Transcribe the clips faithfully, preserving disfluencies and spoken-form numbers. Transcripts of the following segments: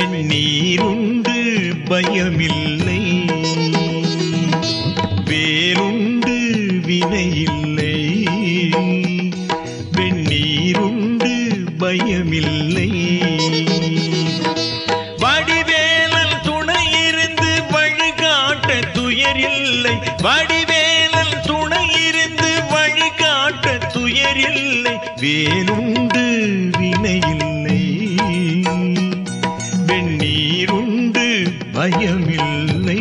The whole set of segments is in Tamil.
வெந்நீருண்டு பயமில்லை, வேலுண்டு வினையில்லை. வெந்நீருண்டு பயமில்லை, வடிவேலன் துணை இருந்து வழிகாட்ட துயரில்லை. வடிவேலன் துணை இருந்து வழிகாட்ட துயரில்லை. வேலுண்டு வினையில்லை, வெந்நீருண்டு பயமில்லை.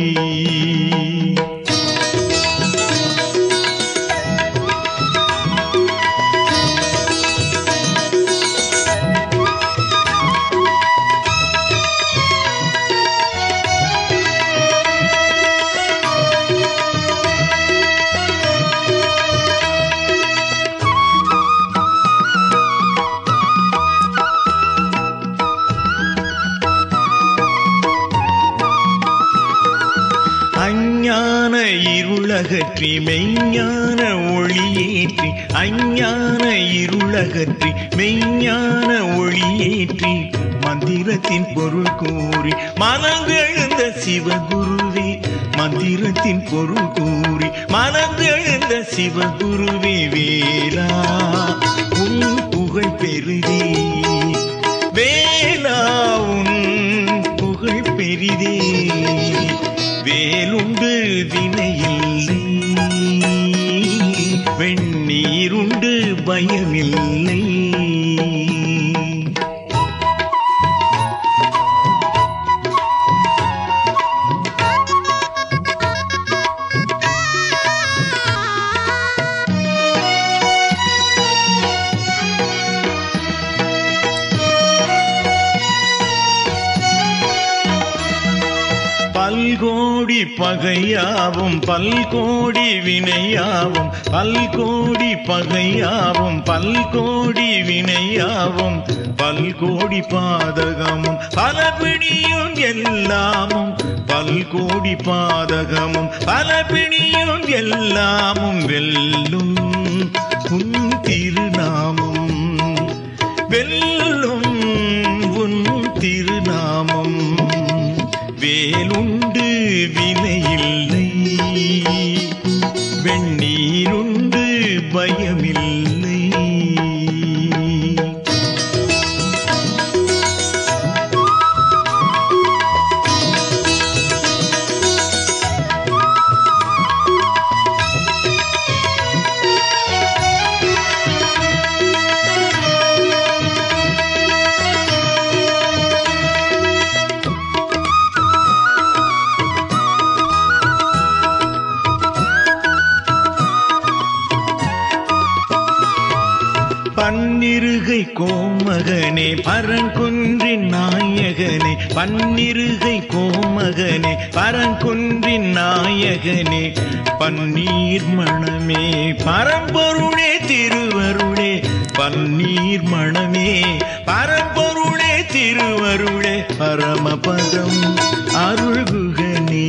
அஞ்ஞான இருளகற்றி மெய்ஞான ஒளியேற்றி, அஞ்ஞான இருளகற்றி மெய்ஞான ஒளியேற்றி, மந்திரத்தின் பொருள் கூறி மனந்தெழுந்த சிவகுருவே. மந்திரத்தின் பொருள் கூறி மனந்தெழுந்த சிவகுருவே. வேலா உன் புகழ் பெரிதே, வேலா உன் புகழ் பெரிதே. வேலுண்டு வினையில்லை, வெந்நீருண்டு பயமில்லை. பல்கோடி பகையாவும் பல்கோடி வினையாவும், பல்கோடி பகையாவும் பல்கோடி வினையாவும், பல்கோடி பாதகமும் பலபிணியும் எல்லாமும். பல்கோடி பாதகமும் பலபிணியும் எல்லாமும் வெல்லும் உன் திருநாமம். வெல்லும் உன் திருநாமம். வேலுண்டு வினையில்லை, வெந்நீருண்டு பயமில்லை. பன்னிருகை கோமகனே பரங்குன்றின் நாயகனே, பன்னிருகை கோமகனே பரங்குன்றின் நாயகனே. பன்னீர் மணமே பரம்பொருளே திருவருளே, பன்னீர் மணமே பரம்பொருளே திருவருளே. பரமபதம் அருள்குகனே,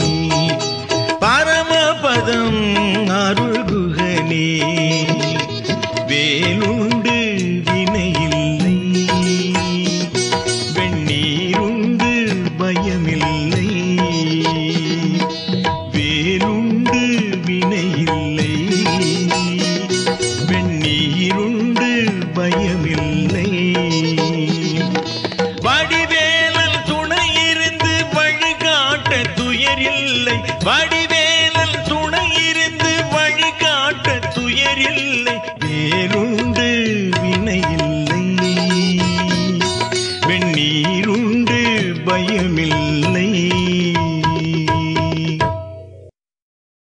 பரமபதம் அருள்குகனே. வேலுண்டு வினையில்லை, வெந்நீருண்டு பயமில்லை. வேலுண்டு வினையில்லை, வெந்நீருண்டு பயம்